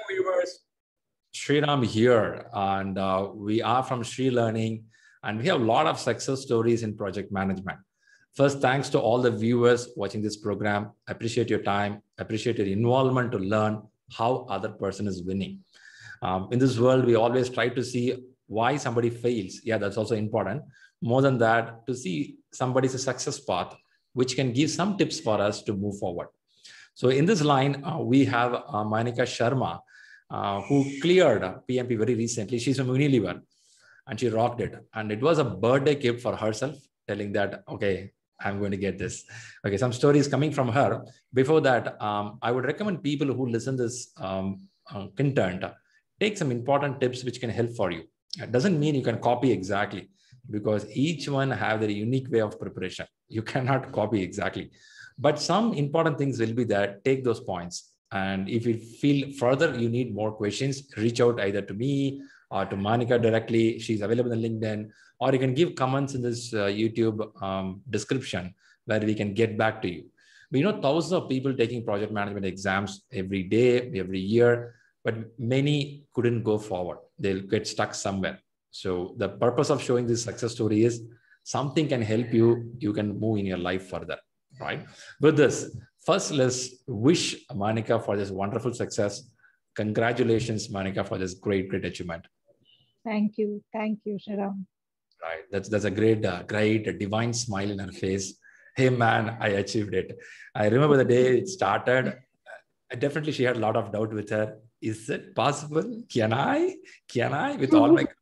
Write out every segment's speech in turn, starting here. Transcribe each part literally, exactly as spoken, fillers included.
viewers. Sriram here, and uh, we are from Sri Learning, and we have a lot of success stories in project management. First, thanks to all the viewers watching this program. Appreciate your time, appreciate your involvement to learn how other person is winning. Um, in this world, we always try to see why somebody fails. Yeah, that's also important. More than that, to see somebody's success path, which can give some tips for us to move forward. So in this line, uh, we have uh, Monica Sharma, uh, who cleared P M P very recently. She's from Unilever and she rocked it. And it was a birthday gift for herself, telling that, okay, I'm going to get this. Okay, some stories coming from her. Before that, um, I would recommend people who listen to this um, uh, content, take some important tips which can help for you. It doesn't mean you can copy exactly, because each one have their unique way of preparation. You cannot copy exactly. But some important things will be there. Take those points. And if you feel further you need more questions, reach out either to me or to Monica directly. She's available on LinkedIn, or you can give comments in this uh, YouTube um, description where we can get back to you. We know thousands of people taking project management exams every day, every year, but many couldn't go forward. They'll get stuck somewhere. So the purpose of showing this success story is something can help you. You can move in your life further, right? With this, first, let's wish Monica for this wonderful success. Congratulations, Monica, for this great, great achievement. Thank you. Thank you, Sriram. Right. That's, that's a great, uh, great divine smile in her face. Hey, man, I achieved it. I remember the day it started. Uh, definitely, she had a lot of doubt with her. Is it possible? Can I? Can I? With all my...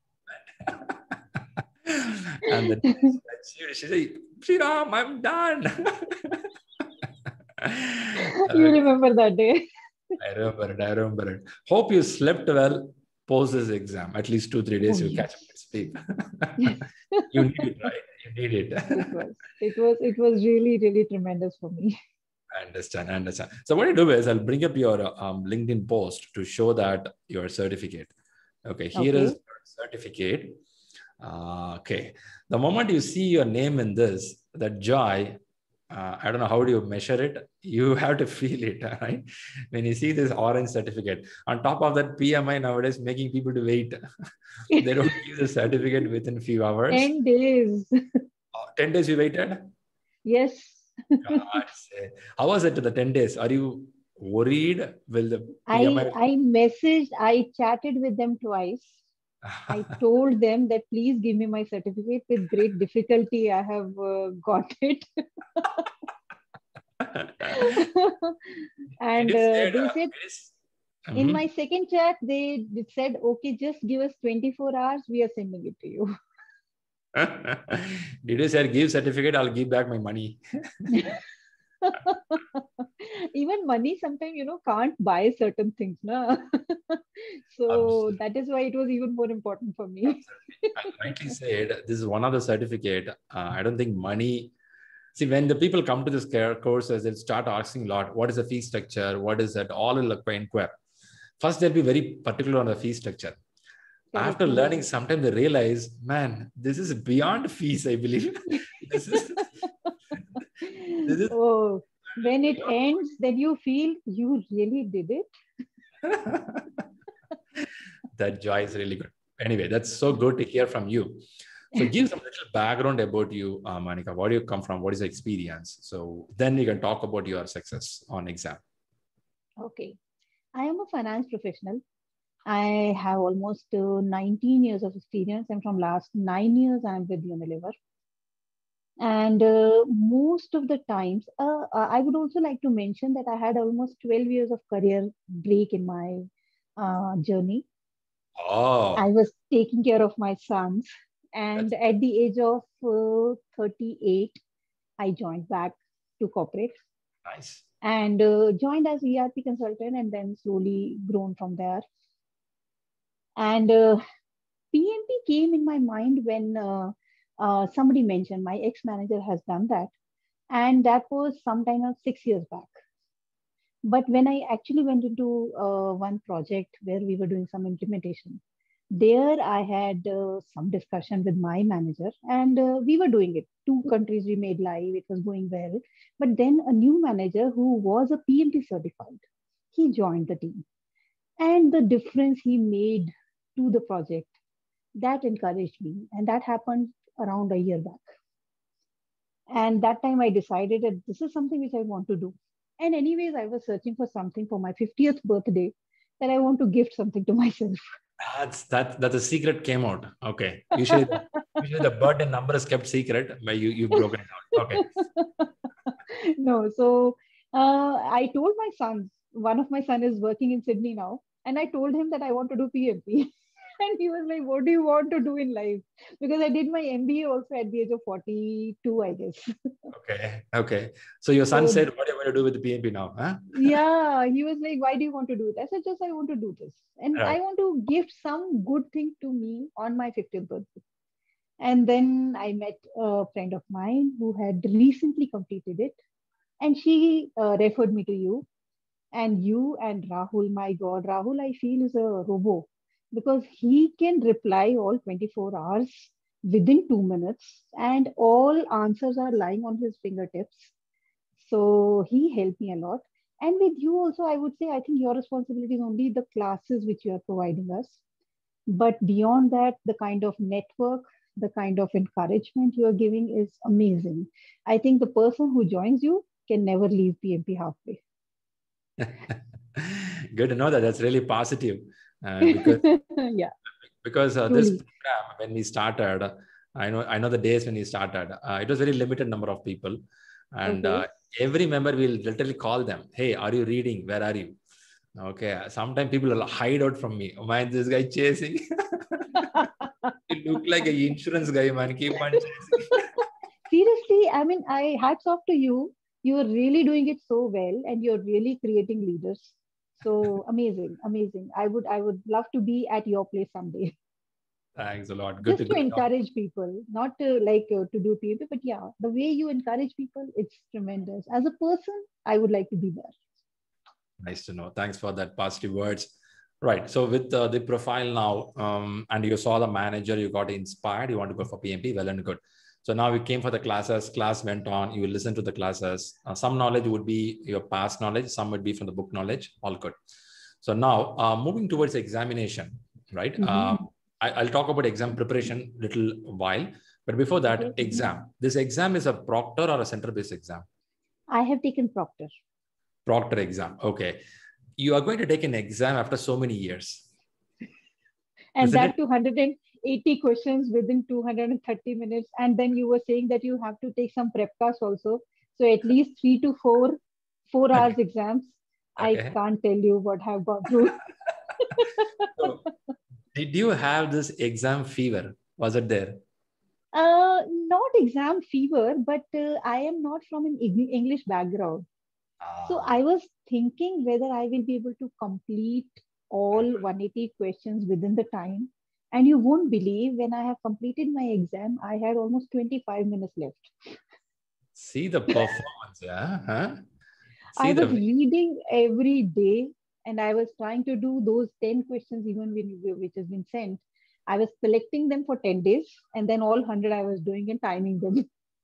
And then she, she said, Sriram, I'm done. You remember that day? I remember it. I remember it. Hope you slept well post this exam. At least two, three days, oh, you'll yes. catch up with sleep. You need it, right? You need it. It was, it was, it was really, really tremendous for me. I understand. I understand. So what you do is I'll bring up your um, LinkedIn post to show that your certificate. Okay, here okay. is your certificate. Uh, okay. The moment you see your name in this, that joy, uh, I don't know how do you measure it. You have to feel it, right? When you see this orange certificate, on top of that, P M I nowadays making people to wait. They don't give the certificate within a few hours. ten days. Oh, ten days you waited? Yes. God, how was it to the ten days? Are you worried? Will the P M I... I, I messaged, I chatted with them twice. I told them that please give me my certificate. With great difficulty, I have uh, got it. And uh, said, they said, uh, in mm-hmm. my second chat, they said, okay, just give us twenty-four hours. We are sending it to you. Did you say, give certificate? I'll give back my money. Even money sometimes, you know, can't buy certain things. No? So absolutely. That is why it was even more important for me. I rightly said, this is one of the certificate. Uh, I don't think money. See, when the people come to this courses, they'll start asking a lot. What is the fee structure? What is that? All will inquire. First, they'll be very particular on the fee structure. After learning, sometimes they realize, man, this is beyond fees, I believe. This is, this is, oh, when it ends, then you feel you really did it. That joy is really good. Anyway, that's so good to hear from you. So give some little background about you, uh, Monica. Where do you come from? What is the experience? So then we can talk about your success on exam. Okay. I am a finance professional. I have almost uh, nineteen years of experience, and from last nine years, I'm with Unilever. And uh, most of the times, uh, I would also like to mention that I had almost twelve years of career break in my uh, journey. Oh. I was taking care of my sons. And That's... at the age of uh, thirty-eight, I joined back to corporate. Nice. And uh, joined as E R P consultant, and then slowly grown from there. And uh, P M P came in my mind when uh, uh, somebody mentioned my ex-manager has done that. And that was sometime of six years back. But when I actually went into uh, one project where we were doing some implementation, there I had uh, some discussion with my manager, and uh, we were doing it. Two countries we made live, it was going well. But then a new manager who was a P M P certified, he joined the team. And the difference he made to the project, that encouraged me. And that happened around a year back. And that time I decided that this is something which I want to do. And anyways, I was searching for something for my fiftieth birthday that I want to gift something to myself. That's that that the secret came out. Okay. Usually usually the birthday number is kept secret, but you you broken it out. Okay. No, so uh, I told my sons, one of my son is working in Sydney now, and I told him that I want to do P M P. And he was like, what do you want to do in life? Because I did my M B A also at the age of forty-two, I guess. Okay. Okay. So your son So said, what are you going to do with the P M P now? Huh? yeah, he was like, why do you want to do it? I said, just I want to do this. And I Right. want to gift some good thing to me on my fiftieth birthday. And then I met a friend of mine who had recently completed it. And she uh, referred me to you. And you and Rahul, my God, Rahul, I feel is a robo because he can reply all twenty-four hours within two minutes and all answers are lying on his fingertips. So he helped me a lot. And with you also, I would say, I think your responsibility is only the classes which you are providing us. But beyond that, the kind of network, the kind of encouragement you are giving is amazing. I think the person who joins you can never leave P M P halfway. Good to know that. That's really positive. Uh, because Yeah, because uh, this truly. program, when we started, I know I know the days when we started. Uh, it was very limited number of people, and Okay. uh, every member will literally call them. Hey, are you reading? Where are you? Okay. Sometimes people will hide out from me. Oh, man, this guy chasing. You look like an insurance guy, man. Keep on chasing. Seriously, I mean, I hats off to you. You are really doing it so well, and you're really creating leaders. So amazing, amazing. I would, I would love to be at your place someday, Thanks a lot. Good to just to good to know. encourage people, not to like uh, to do P M P, but yeah, the way you encourage people, it's tremendous. As a person, I would like to be there. Nice to know. Thanks for that positive words. Right. So with uh, the profile now, um, and you saw the manager, you got inspired, you want to go for P M P, well and good. So now we came for the classes, class went on, you will listen to the classes. Uh, some knowledge would be your past knowledge, some would be from the book knowledge, all good. So now uh, moving towards examination, right? Uh, Mhm. I, I'll talk about exam preparation little while, but before that, Okay. exam. This exam is a proctor or a center-based exam? I have taken Proctor. Proctor exam. Okay. You are going to take an exam after so many years, And isn't it? that two hundred eighty questions within two hundred thirty minutes. And then you were saying that you have to take some prep class also. So at least three to four, four Okay. hours exams. I Okay. can't tell you what I've gone through. So, did you have this exam fever? Was it there? Uh, not exam fever, but uh, I am not from an Eng- English background. So Ah, I was thinking whether I will be able to complete all one hundred eighty questions within the time. And you won't believe when I have completed my exam, I had almost twenty-five minutes left. see the performance, yeah? Huh? See I was the reading every day and I was trying to do those ten questions, even when, which has been sent. I was collecting them for ten days and then all one hundred I was doing and timing them.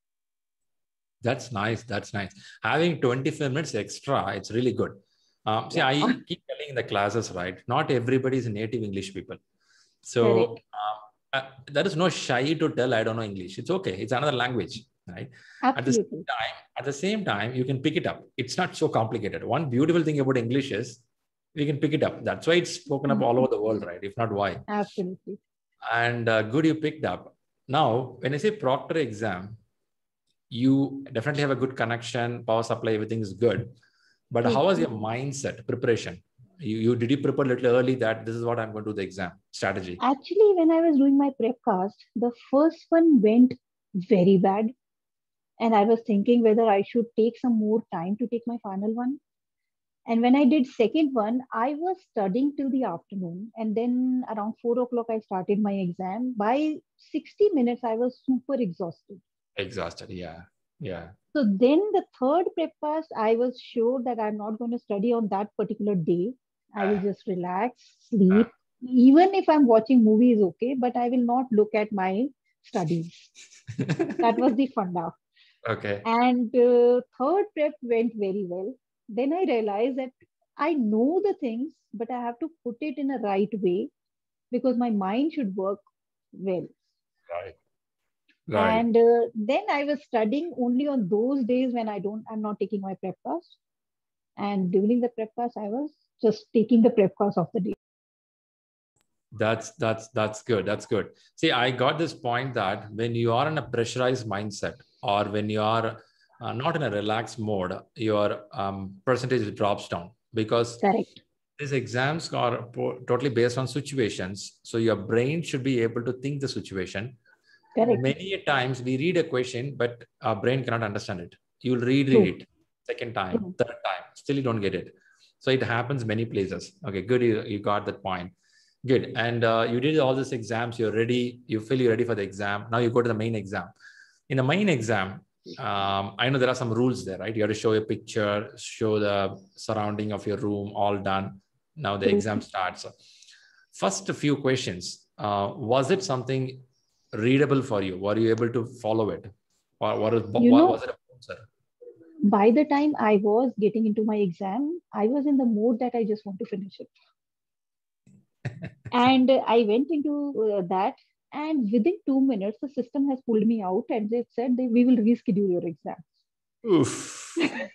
That's nice. That's nice. Having twenty-five minutes extra, it's really good. Um, see, Yeah, I keep telling in the classes, right? Not everybody is native English people. So correct. uh, uh, there is no shy to tell I don't know English. It's okay. It's another language, right? At the same Absolutely. time, at the same time, you can pick it up. It's not so complicated. One beautiful thing about English is we can pick it up. That's why it's spoken up Mhm. all over the world, right? If not, why? Absolutely. And uh, good, you picked up. Now, when I say proctor exam, you definitely have a good connection, power supply, everything is good. But True. how was your mindset preparation? You, you did you prepare a little early that this is what I'm going to do the exam strategy? Actually, when I was doing my prep cast, the first one went very bad. And I was thinking whether I should take some more time to take my final one. And when I did second one, I was studying till the afternoon. And then around four o'clock, I started my exam. By sixty minutes, I was super exhausted. Exhausted. Yeah. Yeah. So then the third prep cast, I was sure that I'm not going to study on that particular day. I will Uh, just relax, uh. sleep. Even if I'm watching movies, okay, but I will not look at my studies. That was the funda. Okay. And uh, third prep went very well. Then I realized that I know the things, but I have to put it in a right way because my mind should work well. Right. Right. And uh, then I was studying only on those days when I don't, I'm not taking my prep class. And during the prep class, I was just taking the prep class of the day. That's that's that's good. That's good. See, I got this point that when you are in a pressurized mindset or when you are uh, not in a relaxed mode, your um, percentage drops down because Correct. these exams are po- totally based on situations. So your brain should be able to think the situation. Correct. Many times we read a question, but our brain cannot understand it. You'll read True. it second time, True. third time, still you don't get it. So it happens many places. Okay, good. You, you got that point. Good. And uh, you did all these exams. You're ready. You feel you're ready for the exam. Now you go to the main exam. In the main exam, um, I know there are some rules there, right? You have to show a picture, show the surrounding of your room, all done. Now the True. exam starts. First few questions. Uh, was it something readable for you? Were you able to follow it? Or what, is, You what know, was it a bouncer? by the time I was getting into my exam, I was in the mood that I just want to finish it. And I went into uh, that. And within two minutes, the system has pulled me out and they've said they, we will reschedule your exam. Oof.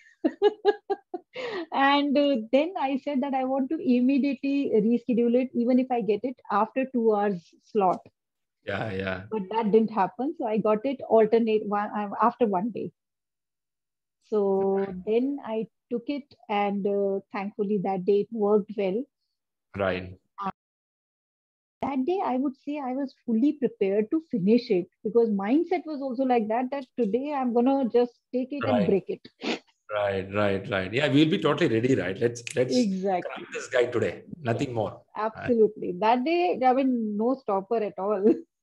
And uh, then I said that I want to immediately reschedule it, even if I get it after two hours slot. Yeah, yeah. But that didn't happen. So I got it alternate one uh, after one day. So then I took it, and uh, thankfully that day it worked well. Right. That day I would say I was fully prepared to finish it because mindset was also like that, that today I'm gonna just take it and Right. break it. Right, right, right. Yeah, we'll be totally ready, right? Let's let's Exactly. crack this guy today. Nothing more. Absolutely. That day, I mean, no stopper at all.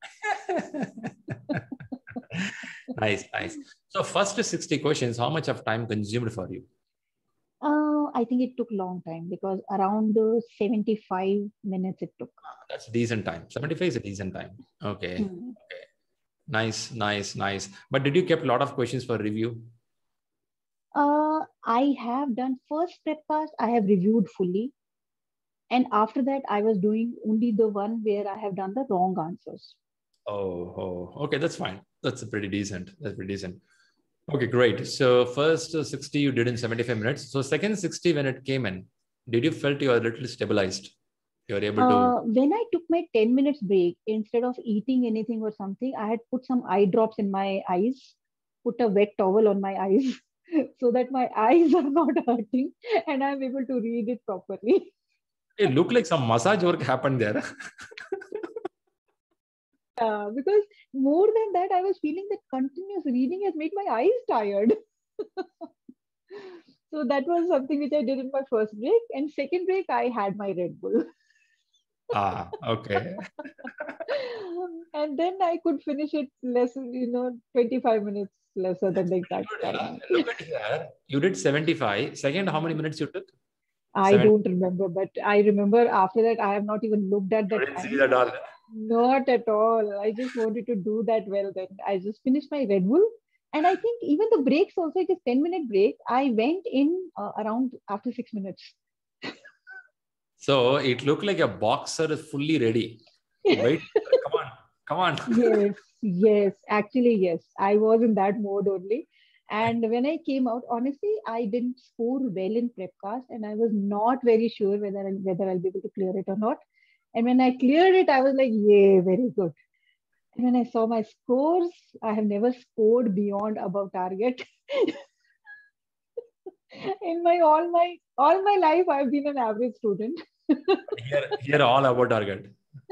Nice, nice. So first sixty questions, how much of time consumed for you? Uh, I think it took long time because around uh, seventy-five minutes it took. That's a decent time. seventy-five is a decent time. Okay. Hmm. Okay. Nice, nice, nice. But did you keep a lot of questions for review? Uh, I have done first prep class, I have reviewed fully. And after that, I was doing only the one where I have done the wrong answers. Oh, oh, okay, that's fine. That's pretty decent. That's pretty decent. Okay, great. So first uh, sixty you did in seventy-five minutes. So second sixty when it came in, did you felt you were a little stabilized? You were able to. Uh, when I took my ten minutes break, instead of eating anything or something, I had put some eye drops in my eyes, put a wet towel on my eyes so that my eyes are not hurting and I'm able to read it properly. It looked like some massage work happened there. Uh, because more than that, I was feeling that continuous reading has made my eyes tired. So that was something which I did in my first break. And second break, I had my Red Bull. Ah, okay. And then I could finish it less, you know, twenty-five minutes lesser than the exact Good, huh? time. Look at here. You did seventy-five. Second, how many minutes you took? I Seven. don't remember, but I remember after that, I have not even looked at You the didn't see time. that all. Not at all. I just wanted to do that well then. I just finished my Red Bull. And I think even the breaks also, it is ten minute break. I went in uh, around after six minutes. So it looked like a boxer is fully ready. Wait, come on, come on. Yes, yes. Actually, yes. I was in that mode only. And when I came out, honestly, I didn't score well in prepcast, and I was not very sure whether I'll, whether I'll be able to clear it or not. And when I cleared it, I was like, "Yay, very good." And when I saw my scores, I have never scored beyond above target. In my all my all my life, I've been an average student. Here, here all about target.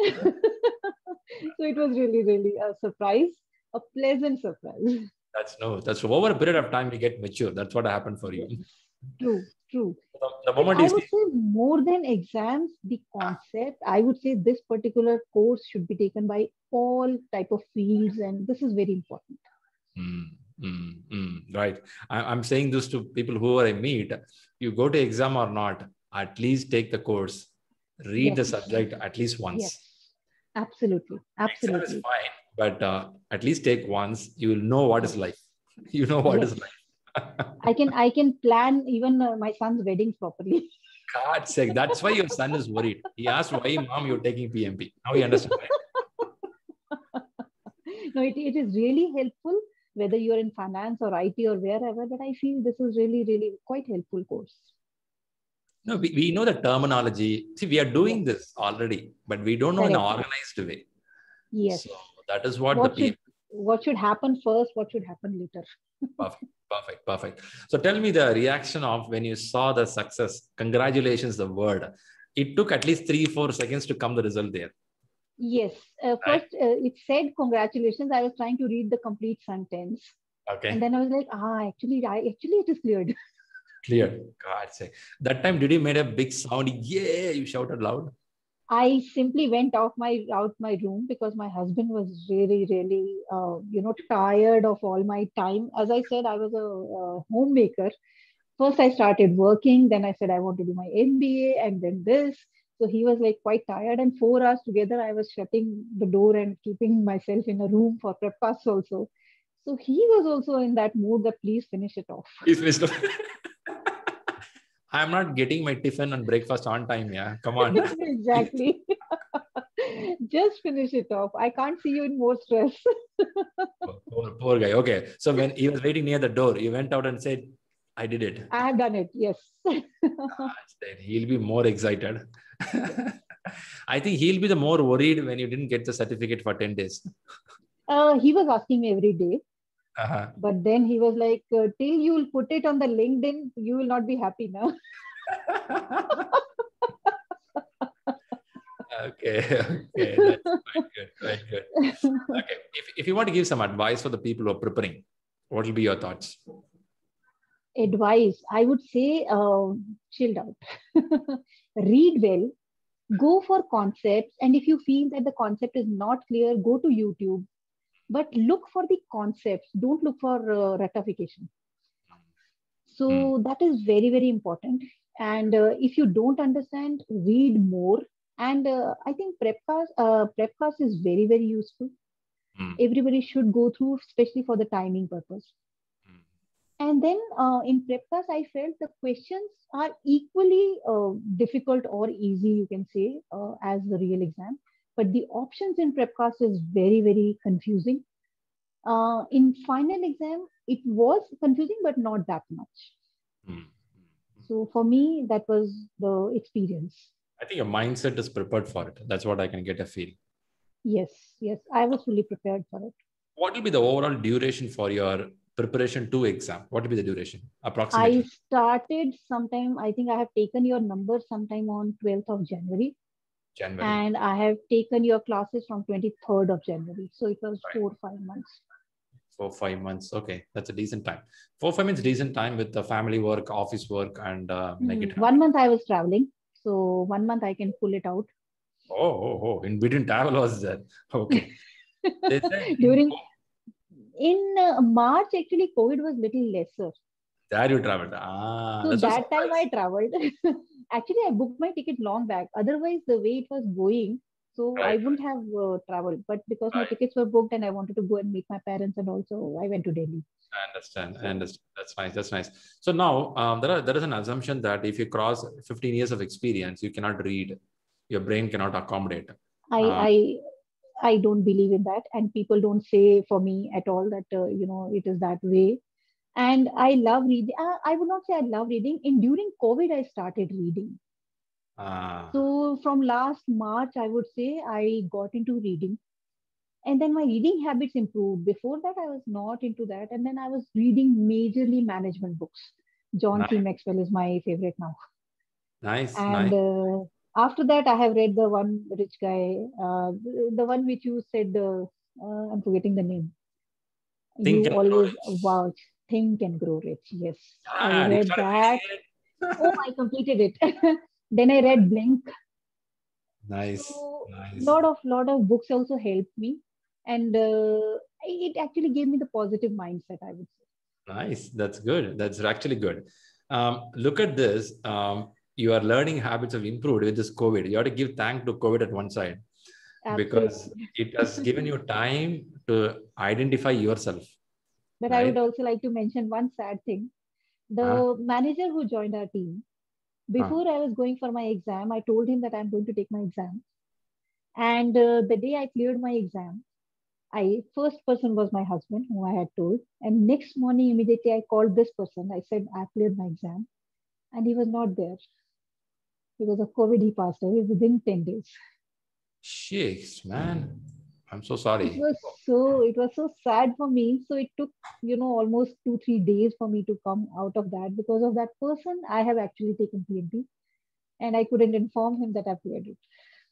So it was really, really a surprise, a pleasant surprise. That's no, that's over a period of time we get mature. That's what happened for you. Yes, true, true. The, the And moment I you would see, say more than exams, the concept, I would say this particular course should be taken by all type of fields, and this is very important. mm, mm, mm, right. I, I'm saying this to people who I meet. You go to exam or not, at least take the course, read Yes, the subject at least yes, once. absolutely, Exam is absolutely. fine, but uh, at least take once. You will know what is Yes, life. You know what yes. is life. I can I can plan even uh, my son's weddings properly. God's sake, that's why your son is worried. He asked why, mom, you're taking P M P. Now he understands why. No, it, it is really helpful, whether you're in finance or I T or wherever, but I feel this is really, really quite helpful course. No, we, we know the terminology. See, we are doing yes. this already, but we don't know Correct. in an organized way. Yes. So that is what, what the should, what should happen first, what should happen later. Perfect, perfect, perfect. So tell me the reaction of when you saw the success. Congratulations, the word. It took at least three, four seconds to come the result there. Yes. Uh, first, right. uh, it said congratulations. I was trying to read the complete sentence. Okay. And then I was like, ah, actually, I actually it is cleared. Cleared. God say. That time, did you made a big sound? Yeah, you shouted loud. I simply went out my out my room because my husband was really, really, uh, you know, tired of all my time. As I said, I was a, a homemaker. First, I started working. Then I said I want to do my M B A, and then this. So he was like quite tired. And four hours together, I was shutting the door and keeping myself in a room for prep class also. So he was also in that mood that please finish it off. Please finish it off. I'm not getting my tiffin and breakfast on time. Yeah, come on. Exactly. Just finish it off. I can't see you in more stress. poor, poor guy. Okay. So when he was waiting near the door, you went out and said, I did it. I have done it. Yes. He'll be more excited. I think he'll be the more worried when you didn't get the certificate for ten days. Uh, he was asking me every day. Uh-huh. But then he was like, uh, till you'll put it on the LinkedIn, you will not be happy now. Okay, okay, that's quite good, quite good. Okay, if, if you want to give some advice for the people who are preparing, what will be your thoughts? Advice, I would say, uh, chilled out. Read well, go for concepts. And if you feel that the concept is not clear, go to YouTube. But look for the concepts. Don't look for uh, ratification. So mm. that is very, very important. And uh, if you don't understand, read more. And uh, I think Prepcast, uh, Prepcast is very, very useful. Mm. Everybody should go through, especially for the timing purpose. Mm. And then uh, in Prepcast, I felt the questions are equally uh, difficult or easy, you can say, uh, as the real exam. But the options in Prepcast is very, very confusing. Uh, in final exam, it was confusing, but not that much. Mm. So for me, that was the experience. I think your mindset is prepared for it. That's what I can get a feel. Yes, yes. I was fully prepared for it. What will be the overall duration for your preparation to exam? What will be the duration approximately? I started sometime, I think I have taken your number sometime on twelfth of January. January. And I have taken your classes from twenty-third of January. So it was right. four or five months. Four, five months. Okay. That's a decent time. Four, five months, decent time with the family work, office work, and uh, make mm, it one month I was traveling. So one month I can pull it out. Oh, oh, oh. In between travel was there. Okay. During, in uh, March, actually, COVID was little lesser. There you traveled. Ah, so that time I traveled. Actually, I booked my ticket long back. Otherwise, the way it was going, so right, I wouldn't right. have uh, traveled. But because right. my tickets were booked and I wanted to go and meet my parents, and also I went to Delhi. I understand. I understand. That's nice. That's nice. So now um, there are, there is an assumption that if you cross fifteen years of experience, you cannot read. Your brain cannot accommodate. I uh, I I don't believe in that, and people don't say for me at all that uh, you know it is that way. And I love reading. Uh, I would not say I love reading. In during COVID, I started reading. Uh, so from last March, I would say I got into reading. And then my reading habits improved. Before that, I was not into that. And then I was reading majorly management books. John nice. C. Maxwell is my favorite now. Nice. And nice. Uh, after that, I have read the one rich guy, uh, the one which you said, uh, uh, I'm forgetting the name. Think you always vouch. Think and Grow Rich. Yes. Ah, I read that. Oh, I completed it. Then I read Blink. Nice. So, nice. Lot of lot of books also helped me. And uh, it actually gave me the positive mindset, I would say. Nice. That's good. That's actually good. Um, look at this. Um, your learning habits have improved with this COVID. You have to give thanks to COVID at one side. Absolutely. Because it has given you time to identify yourself. But right? I would also like to mention one sad thing. The huh? manager who joined our team, Before I was going for my exam, I told him that I'm going to take my exam. And uh, the day I cleared my exam, I first person was my husband, whom I had told. And next morning, immediately I called this person. I said, I cleared my exam. And he was not there. Because of COVID, he passed away within ten days. Shakes, man. I'm so It sorry. was so, it was so sad for me. So it took, you know, almost two, three days for me to come out of that. Because of that person, I have actually taken P M P. And I couldn't inform him that I cleared it.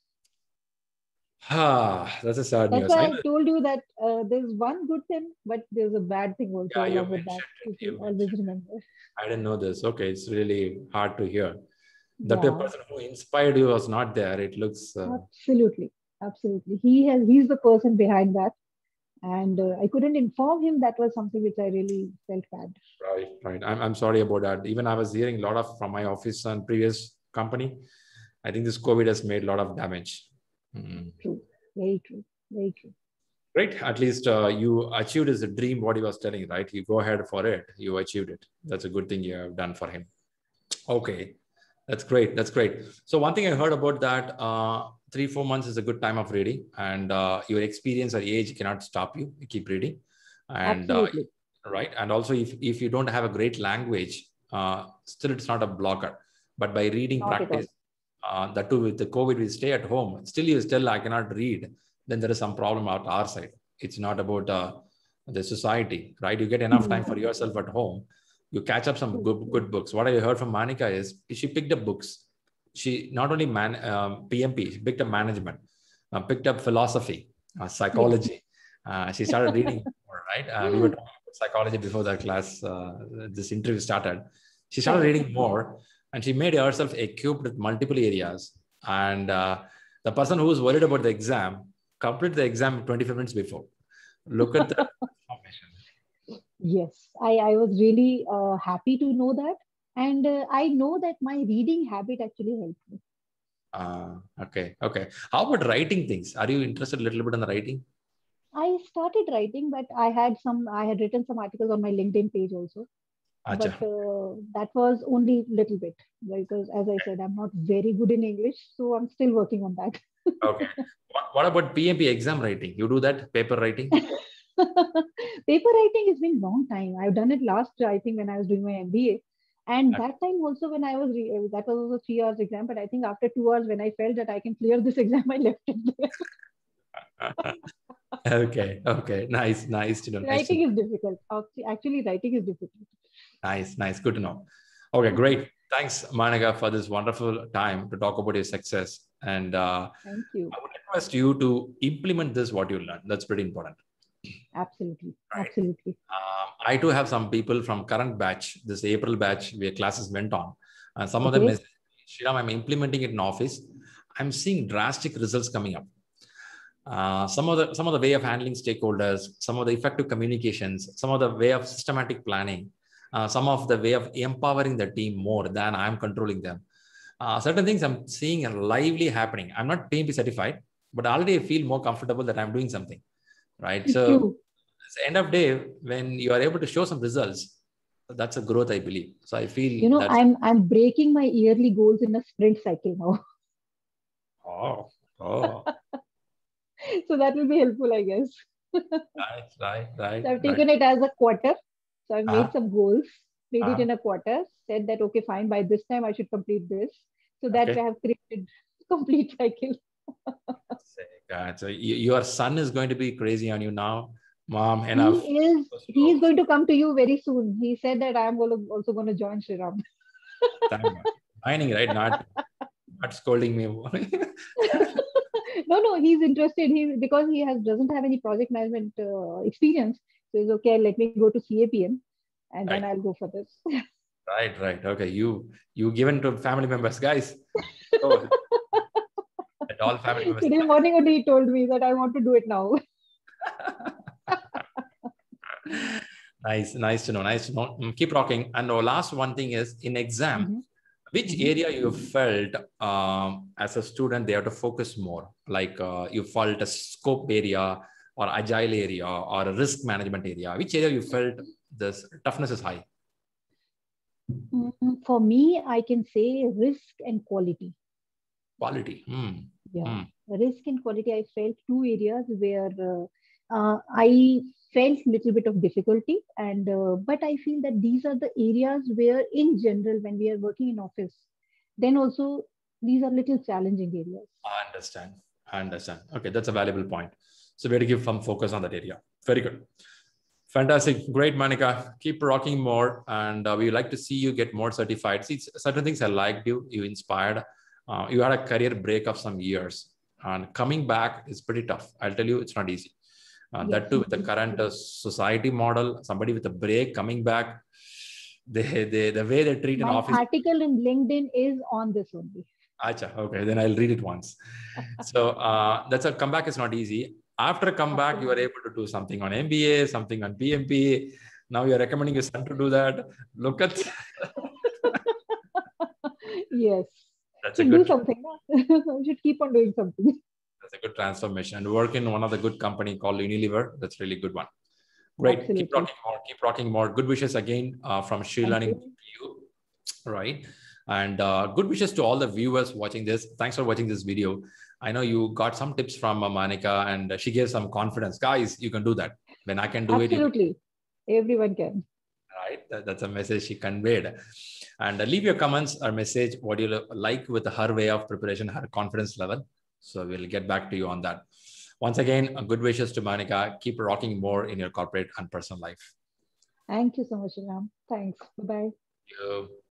Ah, that's a sad That's news. why I I know. told you that uh, there's one good thing, but there's a bad thing also Yeah, you along with that. mentioned it. You You should always mentioned it. remember. I didn't know this. Okay, it's really hard to hear. That the Yeah, person who inspired you was not there. It looks uh, absolutely. Absolutely. He has, he's the person behind that. And uh, I couldn't inform him. That was something which I really felt bad. right, right. I'm, I'm sorry about that. Even I was hearing a lot of from my office and previous company. I think this COVID has made a lot of damage. Mm. True. Very true. Very true. Great. At least uh, you achieved his dream, what he was telling, right? You go ahead for it. You achieved it. That's a good thing you have done for him. Okay. That's great. That's great. So one thing I heard about that, uh, three, four months is a good time of reading, and uh, your experience or age cannot stop you. You keep reading. And uh, Absolutely. right. And also if, if you don't have a great language, uh, still it's not a blocker. But by reading Not at all. practice, uh, that too with the COVID, we stay at home. Still, you still I cannot read. Then there is some problem at our side. It's not about uh, the society, right? You get enough time for yourself at home. You catch up some good, good books. What I heard from Manika is she picked up books. She not only man um, P M P, she picked up management, uh, picked up philosophy, uh, psychology. Uh, she started reading more, right? Uh, we were talking about psychology before the class, uh, this interview started. She started Correct. reading more, and she made herself equipped with multiple areas. And uh, the person who was worried about the exam completed the exam twenty-five minutes before. Look at the information. Yes, I, I was really uh, happy to know that. And uh, I know that my reading habit actually helped me. Uh, okay, okay. How about writing things? Are you interested a little bit in the writing? I started writing, but I had some, I had written some articles on my LinkedIn page also. But Acha. uh, that was only little bit because, as I said, I'm not very good in English, so I'm still working on that. Okay. What, what about P M P exam writing? You do that paper writing? Paper writing has been long time. I've done it last, I think, when I was doing my M B A. And Okay. that time also when I was, re- uh, that was also three hours exam. But I think after two hours, when I felt that I can clear this exam, I left it there. Okay, okay. Nice, nice to know. Nice to Writing know. is difficult. Actually, actually, writing is difficult. Nice, nice. Good to know. Okay, great. Thanks, Manika, for this wonderful time to talk about your success. And uh, Thank you. I would request you to implement this, what you learned. That's pretty important. Absolutely. Right. Absolutely. Um, I do have some people from current batch, this April batch, where classes went on. And some of them Okay. is, Shriram, I'm implementing it in office. I'm seeing drastic results coming up. Uh, some of the some of the way of handling stakeholders, some of the effective communications, some of the way of systematic planning, uh, some of the way of empowering the team more than I'm controlling them. Uh, certain things I'm seeing are lively happening. I'm not P M P certified, but already I feel more comfortable that I'm doing something, right? So True. at the end of the day, when you are able to show some results, that's a growth, I believe. So I You feel know, that's I'm I'm breaking my yearly goals in a sprint cycle now. oh oh So that will be helpful, I guess. right right right So I've right. taken it as a quarter. So I've made Uh-huh, some goals, made it uh-huh. in a quarter, said that, okay, fine, by this time I should complete this. So that Okay. way I have created complete cycle. God, so y- your son is going to be crazy on you now, mom. Enough. He is So he is slow. going to come to you very soon. He said that I'm also going to join Shriram. Thank God. Mining, right? Not not scolding me. No, no, he's interested. He because he has doesn't have any project management uh, experience. So he's okay. Let me go to C A P M, and then Right, I'll go for this. right, right. Okay, you you given to family members, guys. Oh, at all family members. Today morning only he told me that I want to do it now. Nice, nice to know. Nice to know. Mm, Keep rocking. And the last one thing is in exam, Mm-hmm. which Mm-hmm. area you felt um, as a student they have to focus more? Like uh, you felt a scope area or agile area or a risk management area. Which area you felt this toughness is high? Mm, For me, I can say risk and quality. Quality. Mm. Yeah, Mm. risk and quality. I felt two areas where uh, uh, I felt little bit of difficulty, and uh, but I feel that these are the areas where, in general, when we are working in office, then also these are little challenging areas. I understand. I understand. Okay, that's a valuable point. So we have to give some focus on that area. Very good. Fantastic. Great, Manika. Keep rocking more. And uh, we like to see you get more certified. See, certain things I liked you, you inspired. Uh, you had a career break of some years. And coming back is pretty tough. I'll tell you, it's not easy. Uh, Yes, that too, with the current uh, society model, somebody with a break coming back, they, they, the way they treat an my office. article in LinkedIn is on this only. Acha, okay, then I'll read it once. So uh, that's a comeback is not easy. After a comeback, you are Absolutely. able to do something on M B A, something on P M P. Now you're recommending your son to do that. Look at Yes, that's a should do good something. We should keep on doing something. that's a good transformation. And work in one of the good company called Unilever. That's really good one. Great. Keep Absolutely. rocking more. Keep rocking more. Good wishes again uh, from Sri Thank Learning to you. you. Right. And uh, good wishes to all the viewers watching this. Thanks for watching this video. I know you got some tips from uh, Monica, and she gave some confidence. Guys, you can do that. When I can do it, you can. Absolutely. Everyone can. Right. That, that's a message she conveyed. And uh, leave your comments or message what you like with her way of preparation, her confidence level. So we'll get back to you on that. Once again, good wishes to Monica. Keep rocking more in your corporate and personal life. Thank you so much, Ram. Thanks. Bye bye. Thank you.